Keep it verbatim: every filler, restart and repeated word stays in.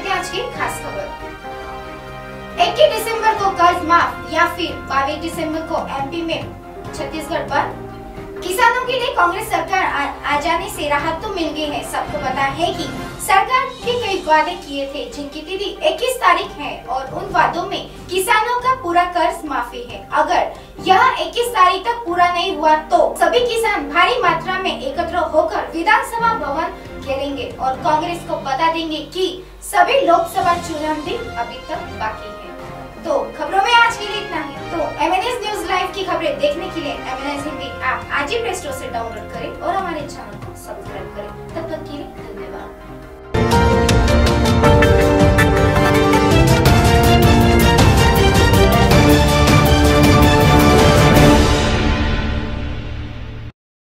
लेते हैं आज की खास खबर। इक्कीस दिसंबर को कर्ज माफ या फिर बाईस दिसंबर को एमपी में छत्तीसगढ़ पर किसानों के लिए कांग्रेस सरकार आ, आ जाने से राहत तो मिल गई है। सबको पता है कि सरकार के कई वादे किए थे जिनकी तिथि इक्कीस तारीख है और उन वादों में किसानों का पूरा कर्ज माफी है। अगर यह इक्कीस तारीख तक पूरा नहीं हुआ तो सभी किसान भारी मात्रा में एकत्र होकर विधानसभा भवन घेरेंगे और कांग्रेस को बता देंगे कि सभी लोकसभा चुनाव दिन अभी तक बाकी है। तो खबरों में आज के लिए इतना ही। तो एमएनएस न्यूज लाइव की खबरें देखने के लिए एमएनएस हिंदी ऐप आज ही प्ले स्टोर से डाउनलोड करें और हमारे चैनल को सब्सक्राइब करें। तब तक के लिए